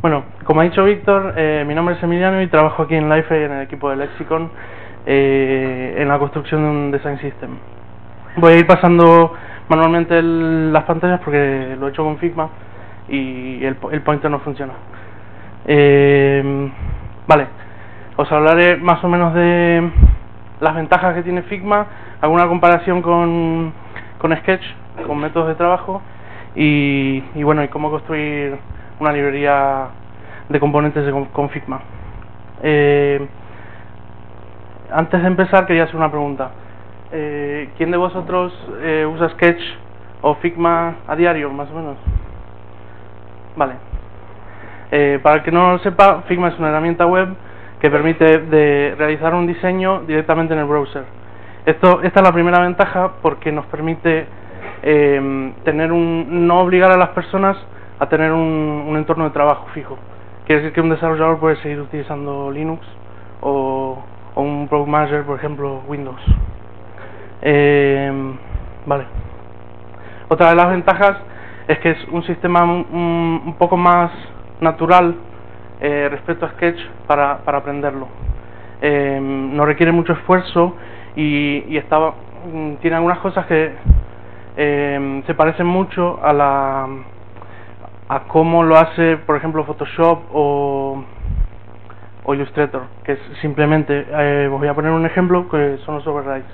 Bueno, como ha dicho Víctor, mi nombre es Emiliano y trabajo aquí en Life en el equipo de Lexicon en la construcción de un design system. Voy a ir pasando manualmente las pantallas porque lo he hecho con Figma y el pointer no funciona. Vale, os hablaré más o menos de las ventajas que tiene Figma, alguna comparación con Sketch, con métodos de trabajo y bueno, y cómo construir una librería de componentes con Figma. Antes de empezar quería hacer una pregunta. ¿Quién de vosotros usa Sketch o Figma a diario, más o menos? Vale. Para el que no lo sepa, Figma es una herramienta web que permite realizar un diseño directamente en el browser. Esta es la primera ventaja porque nos permite no obligar a las personas a tener un entorno de trabajo fijo. Quiere decir que un desarrollador puede seguir utilizando Linux o un Product Manager, por ejemplo, Windows. Vale. Otra de las ventajas es que es un sistema un poco más natural respecto a Sketch para aprenderlo. No requiere mucho esfuerzo y tiene algunas cosas que se parecen mucho a cómo lo hace, por ejemplo, Photoshop o Illustrator, que es simplemente, os voy a poner un ejemplo que son los overrides.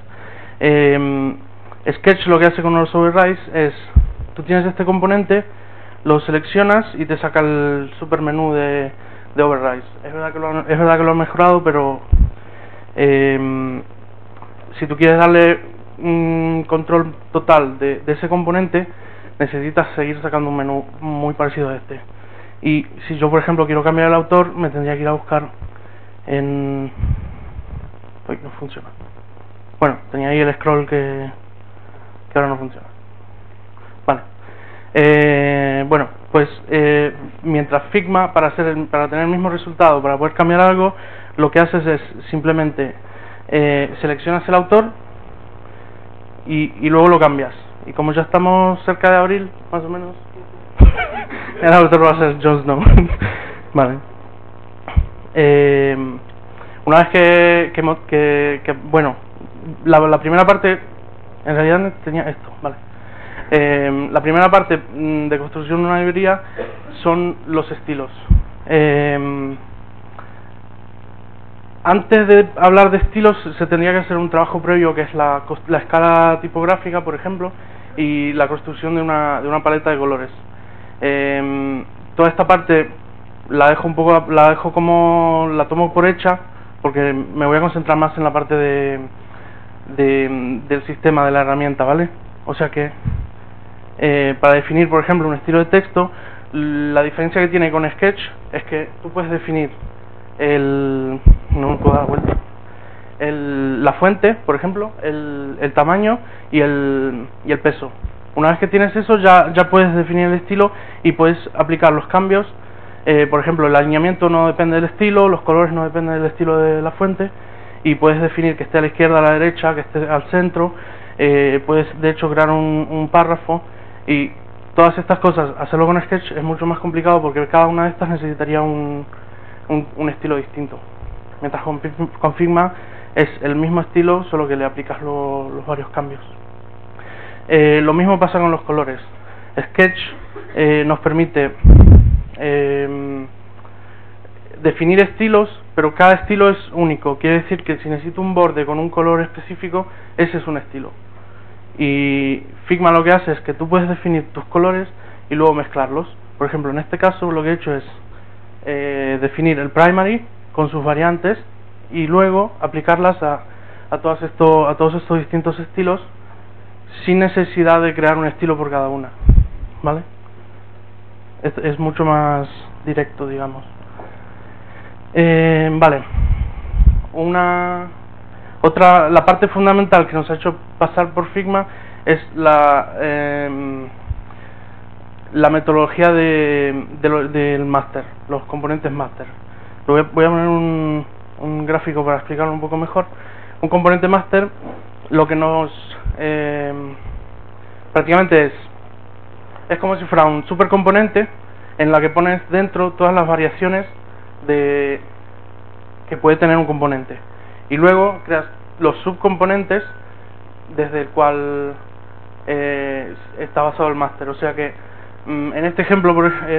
Sketch lo que hace con los overrides es, tú tienes este componente, lo seleccionas y te saca el supermenú de overrides. Es verdad que lo han mejorado, pero si tú quieres darle un control total de ese componente, necesitas seguir sacando un menú muy parecido a este. Y si yo, por ejemplo, quiero cambiar el autor, me tendría que ir a buscar en... Uy, no funciona. Bueno, tenía ahí el scroll que ahora no funciona. Vale. Bueno, pues mientras Figma, para tener el mismo resultado, para poder cambiar algo, lo que haces es simplemente seleccionas el autor y luego lo cambias. Y como ya estamos cerca de abril, más o menos, el autor va a ser Jon Snow. Vale. Una vez bueno, la primera parte, en realidad tenía esto, vale. La primera parte de construcción de una librería son los estilos. Antes de hablar de estilos se tendría que hacer un trabajo previo, que es la escala tipográfica, por ejemplo, y la construcción de una paleta de colores. Toda esta parte la tomo por hecha, porque me voy a concentrar más en la parte del sistema de la herramienta, ¿vale? O sea que para definir, por ejemplo, un estilo de texto, la diferencia que tiene con Sketch es que tú puedes definir no me puedo dar vuelta, la fuente, por ejemplo, el tamaño y el peso. Una vez que tienes eso, ya puedes definir el estilo y puedes aplicar los cambios. Por ejemplo, el alineamiento no depende del estilo, los colores no dependen del estilo de la fuente, y puedes definir que esté a la izquierda, a la derecha, que esté al centro. Puedes, de hecho, crear un párrafo, y todas estas cosas, hacerlo con Sketch es mucho más complicado porque cada una de estas necesitaría un estilo distinto. Mientras con Figma es el mismo estilo, solo que le aplicas los varios cambios. Lo mismo pasa con los colores. Sketch nos permite definir estilos, pero cada estilo es único. Quiere decir que si necesito un borde con un color específico, ese es un estilo. Y Figma lo que hace es que tú puedes definir tus colores y luego mezclarlos. Por ejemplo, en este caso lo que he hecho es definir el primary con sus variantes y luego aplicarlas a todos estos distintos estilos sin necesidad de crear un estilo por cada una, ¿vale? Es mucho más directo, digamos. Vale. La parte fundamental que nos ha hecho pasar por Figma es la metodología del máster, los componentes máster. Voy a poner un gráfico para explicarlo un poco mejor. Un componente máster lo que nos prácticamente es como si fuera un supercomponente en la que pones dentro todas las variaciones que puede tener un componente, y luego creas los subcomponentes desde el cual está basado el máster. O sea que en este ejemplo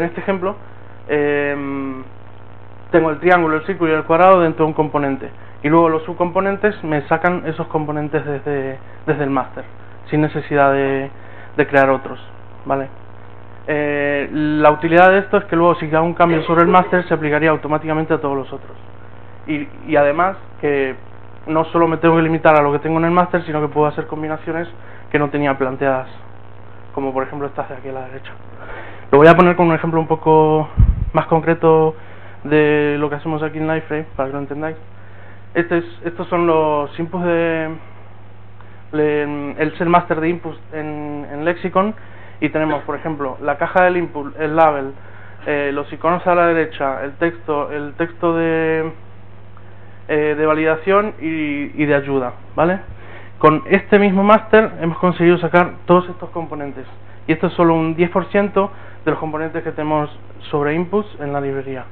tengo el triángulo, el círculo y el cuadrado dentro de un componente, y luego los subcomponentes me sacan esos componentes desde el máster, sin necesidad de crear otros, ¿vale? La utilidad de esto es que luego, si hago un cambio sobre el máster, se aplicaría automáticamente a todos los otros, y además que no solo me tengo que limitar a lo que tengo en el máster, sino que puedo hacer combinaciones que no tenía planteadas, como por ejemplo estas de aquí a la derecha. Lo voy a poner con un ejemplo un poco más concreto de lo que hacemos aquí en Liveframe, para que lo entendáis. Estos son los inputs el set master de inputs en Lexicon, y tenemos, por ejemplo, la caja del input, el label, los iconos a la derecha, el texto de validación y de ayuda, ¿vale? Con este mismo master hemos conseguido sacar todos estos componentes, y esto es solo un 10% de los componentes que tenemos sobre inputs en la librería.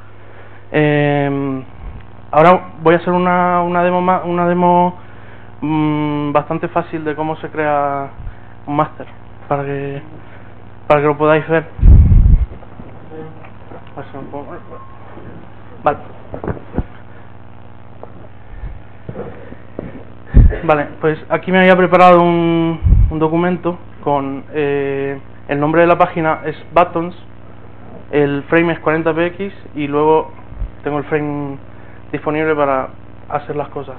Ahora voy a hacer una demo bastante fácil de cómo se crea un master, para que lo podáis ver. Vale, pues aquí me había preparado un documento con el nombre de la página es buttons, el frame es 40px, y luego tengo el frame disponible para hacer las cosas.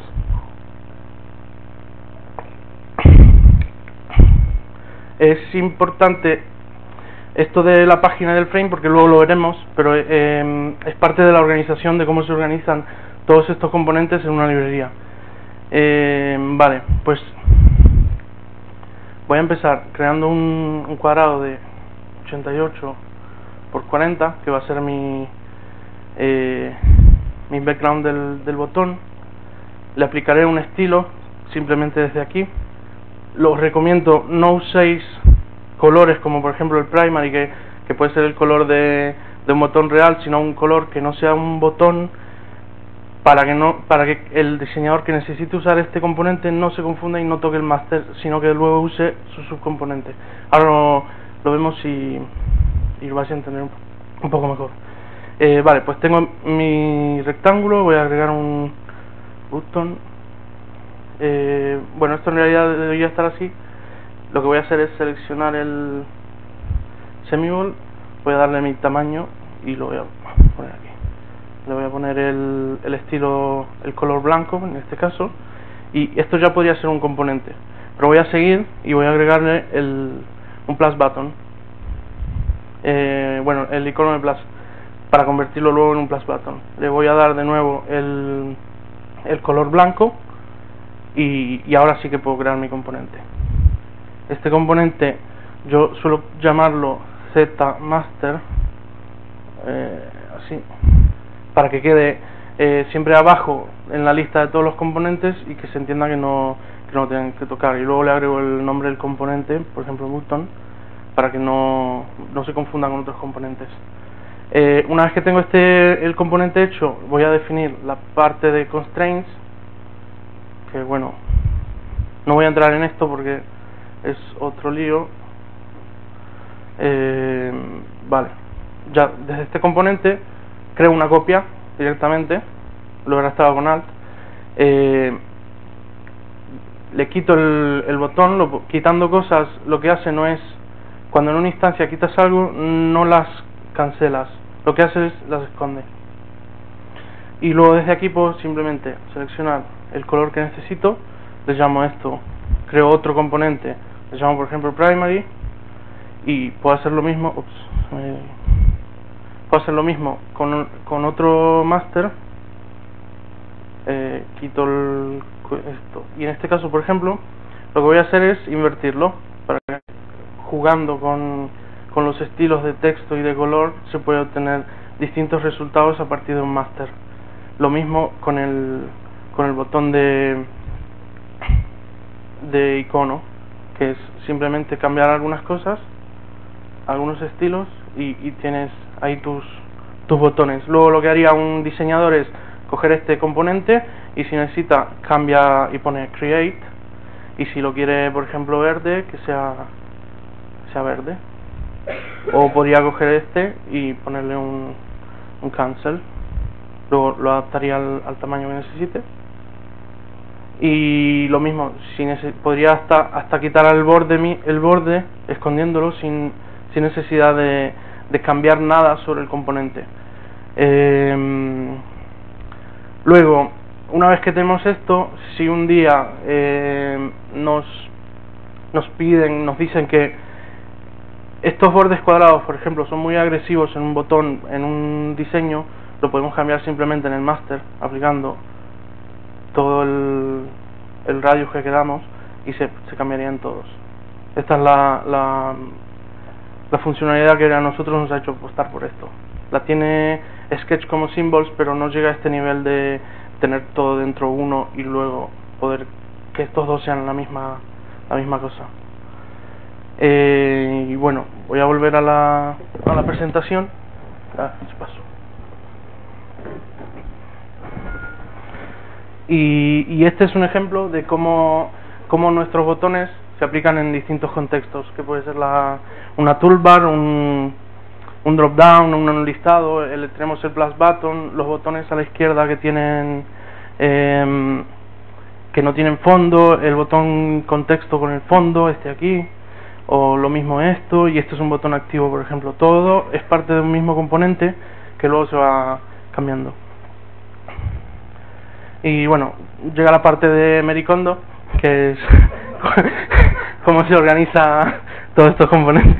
Es importante esto de la página del frame porque luego lo veremos, pero es parte de la organización de cómo se organizan todos estos componentes en una librería. Vale, pues voy a empezar creando un cuadrado de 88 por 40, que va a ser mi background del botón. Le aplicaré un estilo simplemente desde aquí. Los recomiendo no uséis colores como por ejemplo el primary, que puede ser el color de un botón real, sino un color que no sea un botón, para que el diseñador que necesite usar este componente no se confunda y no toque el master, sino que luego use su subcomponente. Ahora lo vemos y lo vais a entender un poco mejor. Vale, pues tengo mi rectángulo, voy a agregar un button. Bueno, esto en realidad debería estar así. Lo que voy a hacer es seleccionar el semibol, voy a darle mi tamaño y lo voy a poner aquí. Le voy a poner el estilo, el color blanco en este caso, y esto ya podría ser un componente, pero voy a seguir y voy a agregarle un plus button, bueno, el icono de plus, para convertirlo luego en un plus button. Le voy a dar de nuevo el color blanco, y ahora sí que puedo crear mi componente. Este componente yo suelo llamarlo zmaster, así, para que quede siempre abajo en la lista de todos los componentes y que se entienda que no tienen que tocar. Y luego le agrego el nombre del componente, por ejemplo button, para que no se confundan con otros componentes. Una vez que tengo el componente hecho, voy a definir la parte de constraints, que bueno, no voy a entrar en esto porque es otro lío. Vale, ya desde este componente creo una copia directamente, lo he arrastrado con Alt, le quito el botón, quitando cosas lo que hace no es, cuando en una instancia quitas algo, no las cancelas, lo que hace es las esconde. Y luego desde aquí puedo simplemente seleccionar el color que necesito, le llamo a esto, creo otro componente, le llamo por ejemplo primary, y puedo hacer lo mismo, puedo hacer lo mismo con otro master. Quito esto, y en este caso por ejemplo lo que voy a hacer es invertirlo, para que jugando con los estilos de texto y de color se puede obtener distintos resultados a partir de un master. Lo mismo con el botón de icono, que es simplemente cambiar algunas cosas, algunos estilos, y tienes ahí tus botones. Luego lo que haría un diseñador es coger este componente y si necesita cambia y pone create, y si lo quiere por ejemplo verde, que sea verde, o podría coger este y ponerle un cancel, luego lo adaptaría al tamaño que necesite. Y lo mismo, podría hasta quitar el borde escondiéndolo sin necesidad de cambiar nada sobre el componente. Luego, una vez que tenemos esto, si un día nos dicen que estos bordes cuadrados, por ejemplo, son muy agresivos en un botón, en un diseño, lo podemos cambiar simplemente en el master, aplicando todo el radius que queramos, y se cambiarían todos. Esta es la funcionalidad que a nosotros nos ha hecho apostar por esto. La tiene Sketch como symbols, pero no llega a este nivel de tener todo dentro uno y luego poder que estos dos sean la misma cosa. Y bueno, voy a volver a la presentación. Paso. Y este es un ejemplo de cómo nuestros botones se aplican en distintos contextos, que puede ser una toolbar, un drop down, un listado. Tenemos el plus button, los botones a la izquierda que tienen que no tienen fondo, el botón contexto con el fondo, este aquí, o lo mismo esto, y este es un botón activo, por ejemplo. Todo es parte de un mismo componente que luego se va cambiando. Y bueno, llega la parte de Mericondo, que es cómo se organiza todos estos componentes.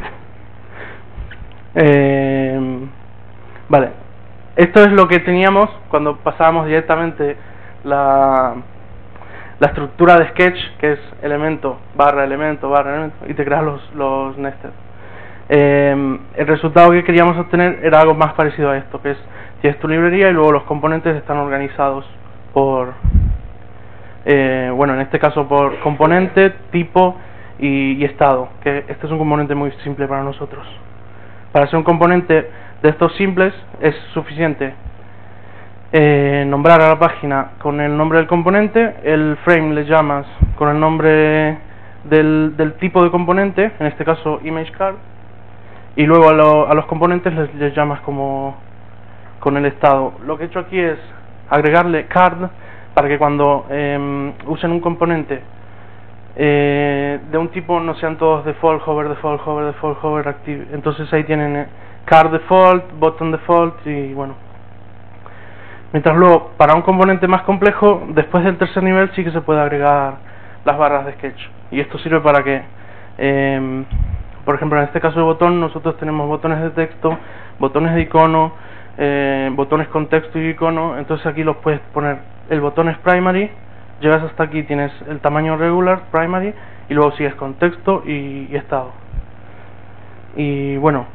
Vale, esto es lo que teníamos cuando pasábamos directamente la estructura de Sketch, que es elemento, barra elemento, y te creas los nested. El resultado que queríamos obtener era algo más parecido a esto, que es, tienes tu librería y luego los componentes están organizados por, bueno, en este caso por componente, tipo y estado, que este es un componente muy simple para nosotros. Para ser un componente de estos simples es suficiente nombrar a la página con el nombre del componente, el frame le llamas con el nombre del tipo de componente, en este caso image card, y luego a los componentes les llamas como con el estado. Lo que he hecho aquí es agregarle card para que cuando usen un componente de un tipo no sean todos default, hover, active. Entonces ahí tienen card default, button default y bueno. Mientras luego, para un componente más complejo, después del tercer nivel sí que se puede agregar las barras de Sketch. Y esto sirve para que, por ejemplo, en este caso de botón, nosotros tenemos botones de texto, botones de icono, botones con texto y icono. Entonces aquí los puedes poner, el botón es primary, llegas hasta aquí, tienes el tamaño regular, primary, y luego sigues con texto y estado. Y bueno,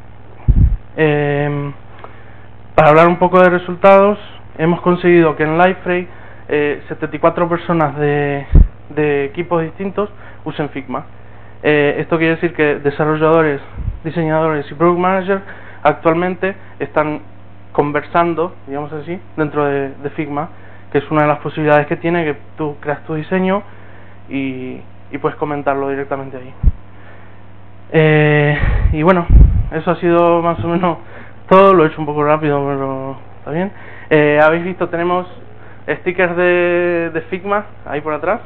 para hablar un poco de resultados, hemos conseguido que en Livefray 74 personas de equipos distintos usen Figma. Esto quiere decir que desarrolladores, diseñadores y product managers actualmente están conversando, digamos así, dentro de Figma, que es una de las posibilidades que tiene, que tú creas tu diseño y puedes comentarlo directamente ahí. Y bueno, eso ha sido más o menos todo. Lo he hecho un poco rápido, pero está bien. Habéis visto, tenemos stickers de Figma ahí por atrás,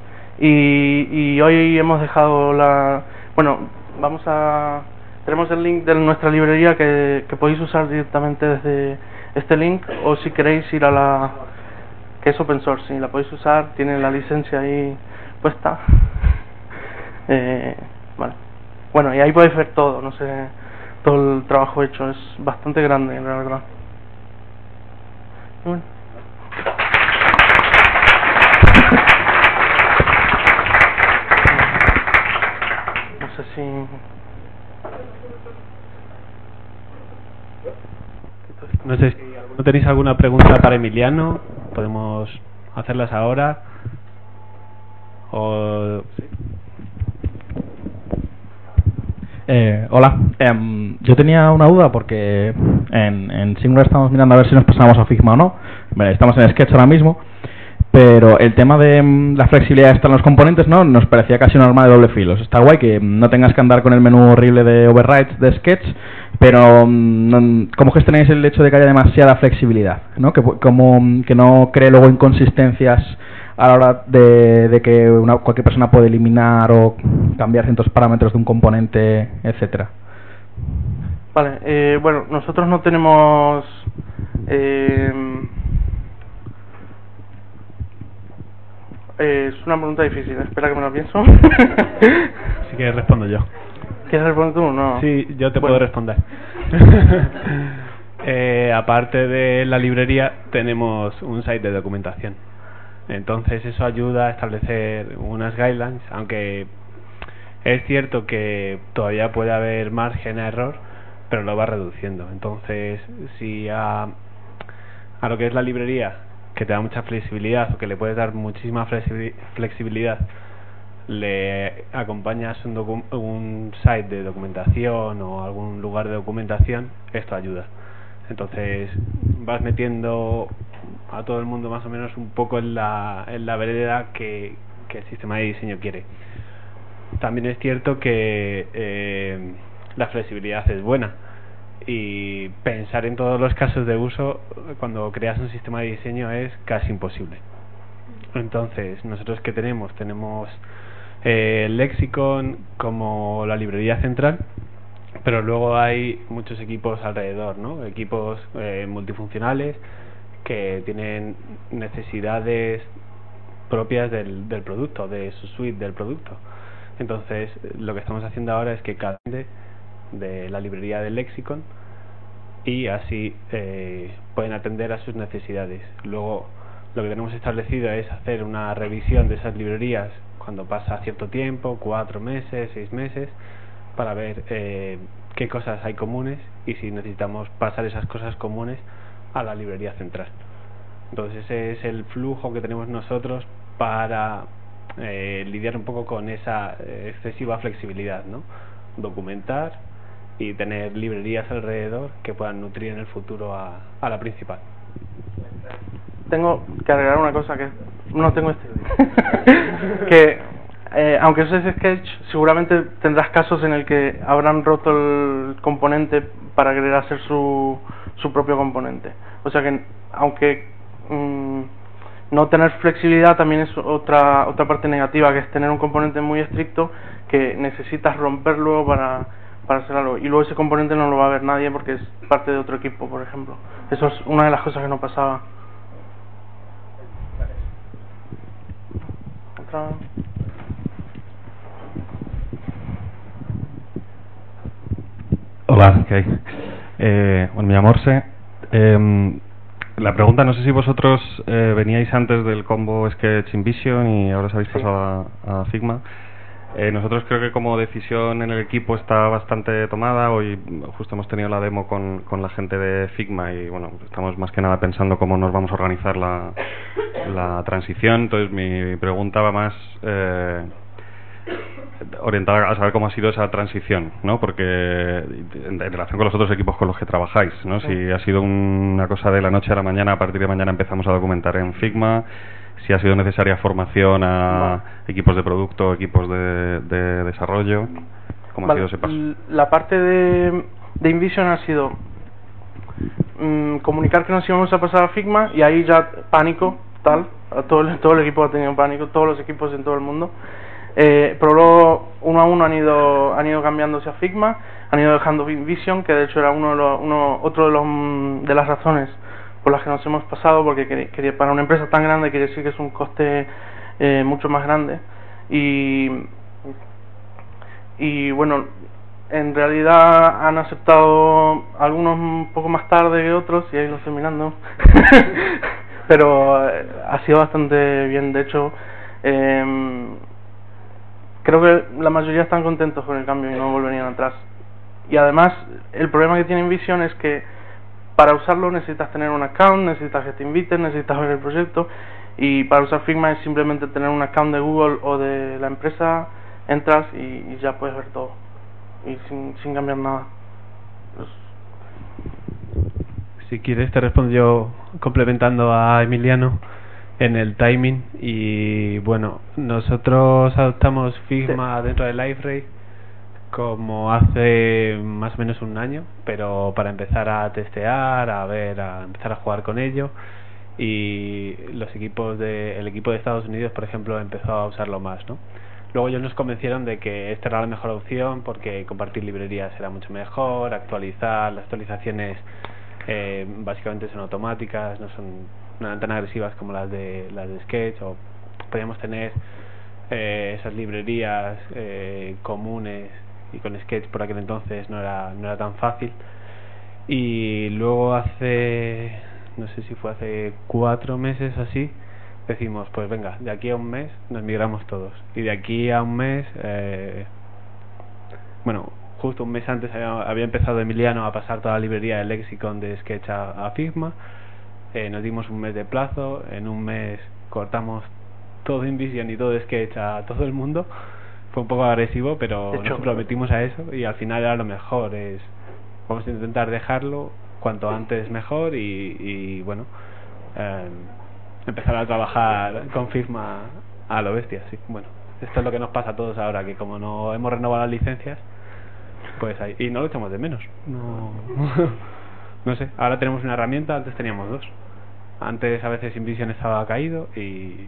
y hoy hemos dejado bueno, tenemos el link de nuestra librería que podéis usar directamente desde este link, o si queréis ir a que es open source, si la podéis usar, tiene la licencia ahí puesta. Vale. Bueno, y ahí podéis ver todo, no sé, todo el trabajo hecho, es bastante grande, la verdad. Bueno. No sé si... No sé si ¿no tenéis alguna pregunta para Emiliano? Podemos hacerlas ahora. O... Hola, yo tenía una duda porque en Singular estamos mirando a ver si nos pasamos a Figma o no. Vale, estamos en Sketch ahora mismo, pero el tema de la flexibilidad está en los componentes, ¿no? Nos parecía casi un arma de doble filo. Está guay que no tengas que andar con el menú horrible de overrides de Sketch, pero ¿cómo gestionáis el hecho de que haya demasiada flexibilidad, ¿no? Que no cree luego inconsistencias a la hora de que cualquier persona puede eliminar o cambiar ciertos parámetros de un componente, etcétera. Vale, bueno, nosotros no tenemos es una pregunta difícil, espera que me la pienso. Si quieres respondo yo. ¿Quieres responder tú? No. Sí, yo te puedo responder. Aparte de la librería, tenemos un site de documentación. Entonces eso ayuda a establecer unas guidelines, aunque es cierto que todavía puede haber margen a error, pero lo va reduciendo. Entonces, si a lo que es la librería, que te da mucha flexibilidad o que le puedes dar muchísima flexibilidad, le acompañas un site de documentación o algún lugar de documentación, esto ayuda. Entonces vas metiendo a todo el mundo más o menos un poco en la vereda que el sistema de diseño quiere. También es cierto que la flexibilidad es buena, y pensar en todos los casos de uso cuando creas un sistema de diseño es casi imposible. Entonces, nosotros que tenemos Lexicon como la librería central, pero luego hay muchos equipos alrededor, ¿no? Equipos multifuncionales que tienen necesidades propias del producto, de su suite del producto. Entonces, lo que estamos haciendo ahora es que cada de la librería de Lexicon, y así pueden atender a sus necesidades. Luego, lo que tenemos establecido es hacer una revisión de esas librerías cuando pasa cierto tiempo, 4 meses, 6 meses, para ver qué cosas hay comunes y si necesitamos pasar esas cosas comunes a la librería central. Entonces ese es el flujo que tenemos nosotros para lidiar un poco con esa excesiva flexibilidad, ¿no? Documentar y tener librerías alrededor que puedan nutrir en el futuro a la principal. Tengo que agregar una cosa que no tengo que aunque uses Sketch, seguramente tendrás casos en el que habrán roto el componente para querer hacer su propio componente. O sea que aunque no tener flexibilidad también es otra parte negativa, que es tener un componente muy estricto que necesitas romperlo para hacer algo, y luego ese componente no lo va a ver nadie porque es parte de otro equipo, por ejemplo. Eso es una de las cosas que no pasaba. Otra. Hola, ¿qué hay? Bueno, me llamo Orse. La pregunta, no sé si vosotros veníais antes del combo Sketch InVision y ahora os habéis pasado a Figma. Nosotros creo que como decisión en el equipo está bastante tomada. Hoy justo hemos tenido la demo con la gente de Figma y bueno, estamos más que nada pensando cómo nos vamos a organizar la transición. Entonces mi pregunta va más orientada a saber cómo ha sido esa transición, ¿no? Porque en relación con los otros equipos con los que trabajáis, ¿no? Si ha sido una cosa de la noche a la mañana, a partir de mañana empezamos a documentar en Figma, si ha sido necesaria formación a equipos de producto, equipos de desarrollo, ¿cómo ha sido ese paso? La parte de InVision ha sido comunicar que nos íbamos a pasar a Figma, y ahí ya pánico, todo el equipo ha tenido pánico, todos los equipos en todo el mundo. Pero luego uno a uno han ido cambiándose a Figma, han ido dejando InVision, que de hecho era de las razones por las que nos hemos pasado, porque para una empresa tan grande quiere decir que es un coste mucho más grande, y bueno, en realidad han aceptado algunos un poco más tarde que otros, y ahí lo estoy mirando. Pero ha sido bastante bien. De hecho, creo que la mayoría están contentos con el cambio y no volverían atrás. Y además, el problema que tiene InVision es que para usarlo necesitas tener un account, necesitas que te inviten, necesitas ver el proyecto, y para usar Figma es simplemente tener un account de Google o de la empresa, entras y ya puedes ver todo. y sin cambiar nada. Pues, si quieres te respondo yo complementando a Emiliano en el timing. Y bueno, nosotros adoptamos Figma dentro de Liferay como hace más o menos un año, pero para empezar a testear, a empezar a jugar con ello. Y el equipo de Estados Unidos, por ejemplo, empezó a usarlo más, ¿no? Luego ellos nos convencieron de que esta era la mejor opción porque compartir librerías era mucho mejor, actualizar, las actualizaciones básicamente son automáticas, no eran tan agresivas como las de Sketch, o podíamos tener esas librerías comunes, y con Sketch por aquel entonces no era tan fácil. Y luego no sé si fue hace 4 meses así, decimos, pues venga, de aquí a un mes nos migramos todos. Y de aquí a un mes, bueno, justo un mes antes había empezado Emiliano a pasar toda la librería del Lexicon de Sketch a Figma. Nos dimos un mes de plazo, en un mes cortamos todo InVision y todo Sketch a todo el mundo. Fue un poco agresivo, pero nos comprometimos a eso y al final era lo mejor. Vamos a intentar dejarlo cuanto antes mejor y bueno, empezar a trabajar con Figma a lo bestia, sí. Bueno, esto es lo que nos pasa a todos ahora, que como no hemos renovado las licencias, pues ahí, y no lo echamos de menos, no sé, ahora tenemos una herramienta, antes teníamos 2. Antes a veces InVision estaba caído y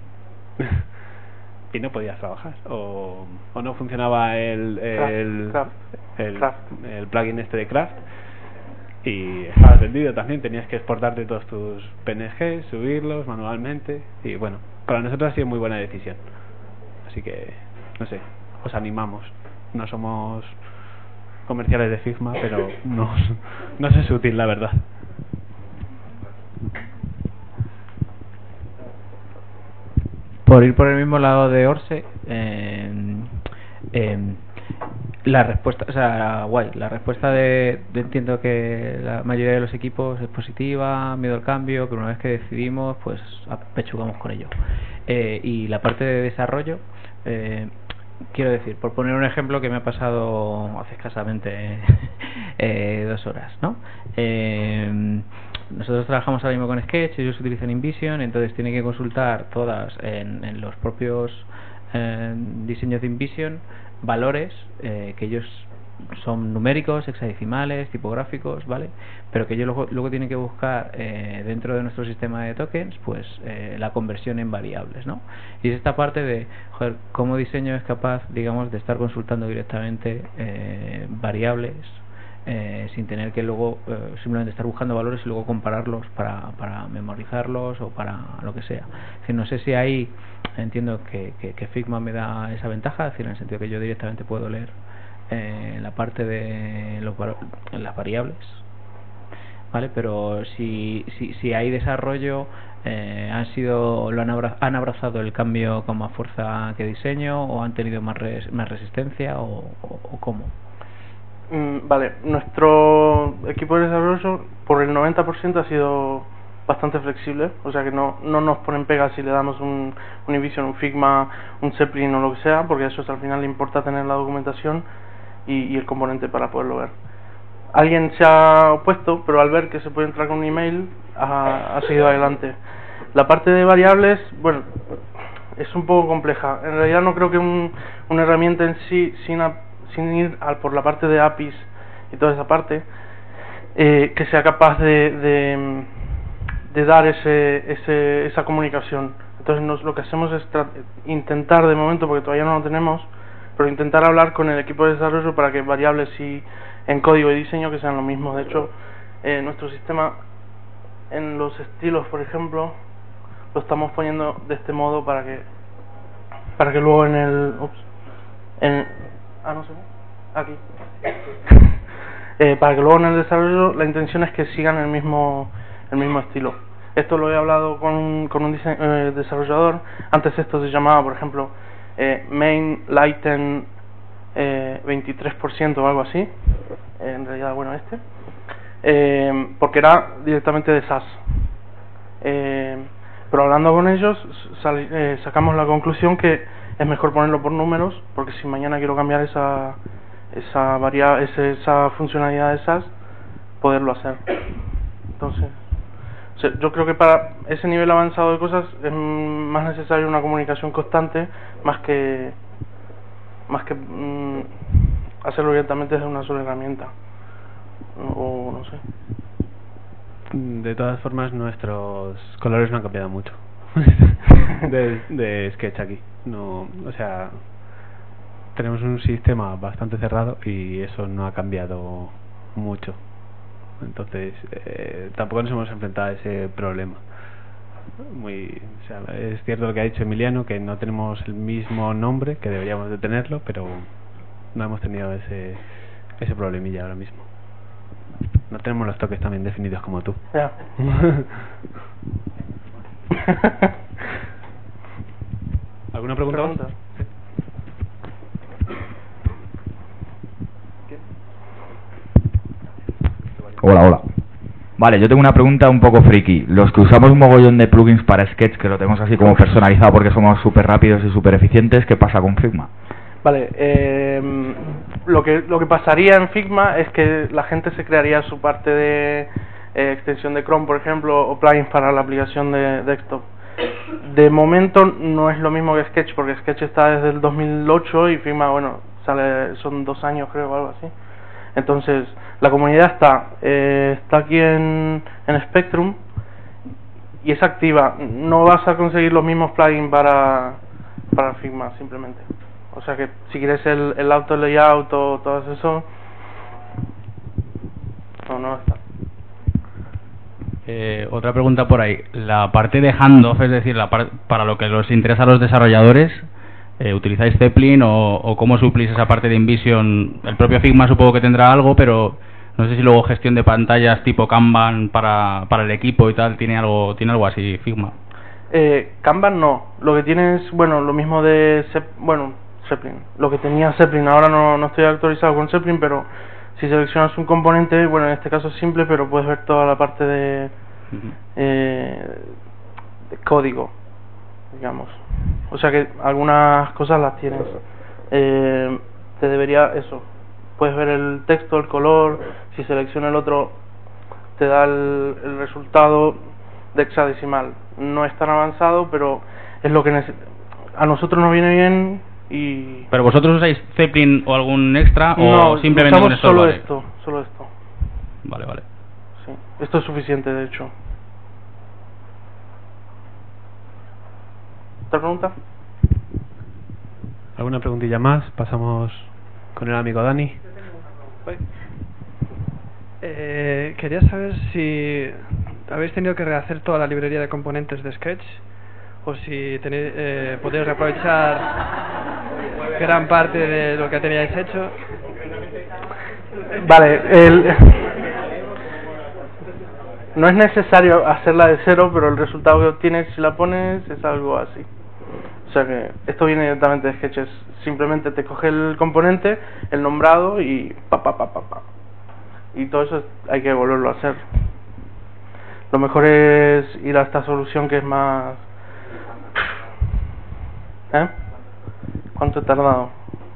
y no podías trabajar, o no funcionaba el plugin este de Craft, y estaba vendido también, tenías que exportarte todos tus PNG, subirlos manualmente, y bueno, para nosotros ha sido muy buena decisión. Así que, no sé, os animamos. No somos comerciales de Figma, pero nos es útil, la verdad. Por ir por el mismo lado de Orse, la respuesta, o sea, guay, la respuesta entiendo que la mayoría de los equipos es positiva, miedo al cambio, pero una vez que decidimos, pues apechugamos con ello. Y la parte de desarrollo, quiero decir, por poner un ejemplo que me ha pasado hace escasamente 2 horas, ¿no? Nosotros trabajamos ahora mismo con Sketch, ellos utilizan InVision, entonces tienen que consultar todas en los propios diseños de InVision valores que ellos son numéricos, hexadecimales, tipográficos, ¿vale? Pero que ellos luego tienen que buscar dentro de nuestro sistema de tokens, pues la conversión en variables, ¿no? Y es esta parte de, joder, cómo diseño es capaz, digamos, de estar consultando directamente variables sin tener que luego simplemente estar buscando valores y luego compararlos para memorizarlos o para lo que sea. Es decir, no sé si ahí entiendo que Figma me da esa ventaja, es decir, en el sentido que yo directamente puedo leer la parte de las variables, ¿vale? Pero si hay desarrollo, han abrazado el cambio con más fuerza que diseño, o han tenido más resistencia, o cómo. Vale, nuestro equipo de desarrollo por el 90% ha sido bastante flexible, o sea que no nos ponen pegas si le damos un InVision, un Figma, un Zeppelin o lo que sea, porque eso es, al final le importa tener la documentación y el componente para poderlo ver. Alguien se ha opuesto, pero al ver que se puede entrar con un email ha seguido adelante. La parte de variables, bueno, es un poco compleja. En realidad no creo que una herramienta en sí, sin ir por la parte de APIs y toda esa parte, que sea capaz de dar esa comunicación. Entonces lo que hacemos es intentar, de momento, porque todavía no lo tenemos, pero intentar hablar con el equipo de desarrollo para que variables y en código y diseño que sean lo mismo. De hecho, nuestro sistema en los estilos, por ejemplo, lo estamos poniendo de este modo para que luego en el no sé, aquí para que luego en el desarrollo la intención es que sigan el mismo estilo. Esto lo he hablado con un desarrollador. Antes esto se llamaba, por ejemplo, main lighten 23% o algo así. En realidad, bueno, porque era directamente de SAS. Pero hablando con ellos sacamos la conclusión que es mejor ponerlo por números, porque si mañana quiero cambiar esa funcionalidad de SAS, poderlo hacer. Entonces, o sea, yo creo que para ese nivel avanzado de cosas es más necesario una comunicación constante más que hacerlo directamente desde una sola herramienta, o no sé. De todas formas, nuestros colores no han cambiado mucho de Sketch aquí. No, o sea, tenemos un sistema bastante cerrado y eso no ha cambiado mucho. Entonces, tampoco nos hemos enfrentado a ese problema. O sea, es cierto lo que ha dicho Emiliano, que no tenemos el mismo nombre, que deberíamos de tenerlo, pero no hemos tenido ese problemilla ahora mismo. No tenemos los toques también definidos como tú. Ya. ¿Alguna pregunta? Hola. Vale, yo tengo una pregunta un poco friki. Los que usamos un mogollón de plugins para Sketch, que lo tenemos así como personalizado porque somos súper rápidos y súper eficientes, ¿qué pasa con Figma? Vale, lo que pasaría en Figma es que la gente se crearía su parte de extensión de Chrome, por ejemplo, o plugins para la aplicación de desktop. De momento no es lo mismo que Sketch, porque Sketch está desde el 2008 y Figma, bueno, son 2 años creo o algo así. Entonces, la comunidad está aquí en Spectrum y es activa. No vas a conseguir los mismos plugins para Figma, simplemente. O sea que si quieres el auto layout o todo eso, no está. Otra pregunta por ahí. La parte de handoff, es decir, para lo que les interesa a los desarrolladores, ¿utilizáis Zeppelin o cómo suplís esa parte de InVision? El propio Figma supongo que tendrá algo, pero no sé si luego gestión de pantallas tipo Kanban para el equipo y tal, ¿tiene algo así Figma? Kanban no. Lo que tiene es, bueno, lo mismo de Zeppelin. Lo que tenía Zeppelin, ahora no estoy actualizado con Zeppelin, pero si seleccionas un componente, bueno, en este caso es simple, pero puedes ver toda la parte de código, digamos. O sea que algunas cosas las tienes. Te debería eso. Puedes ver el texto, el color. Si selecciona el otro, te da el resultado de hexadecimal. No es tan avanzado, pero es lo que a nosotros nos viene bien. ¿Pero vosotros usáis Zeppelin o algún extra no, o simplemente con esto? Solo vale? Solo esto. Vale. Sí, esto es suficiente, de hecho. ¿Otra pregunta? ¿Alguna preguntilla más? Pasamos con el amigo Dani. Quería saber si habéis tenido que rehacer toda la librería de componentes de Sketch o si podéis reaprovechar gran parte de lo que teníais hecho. Vale, no es necesario hacerla de cero, pero el resultado que obtienes si la pones es algo así. O sea que esto viene directamente de Sketch, simplemente te coge el componente, el nombrado y y todo eso hay que volverlo a hacer. Lo mejor es ir a esta solución que es más... ¿Cuánto he tardado?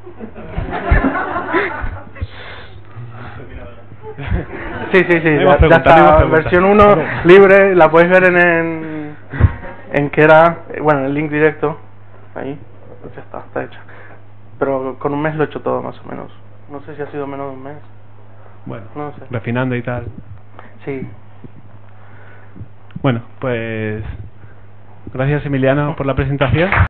Sí, ya está, versión 1 libre, la podéis ver en que era, bueno, el link directo, ahí, pues ya está hecha. Pero con un mes lo he hecho todo más o menos. No sé si ha sido menos de un mes. Bueno, no sé. Refinando y tal. Sí. Bueno, pues gracias Emiliano por la presentación.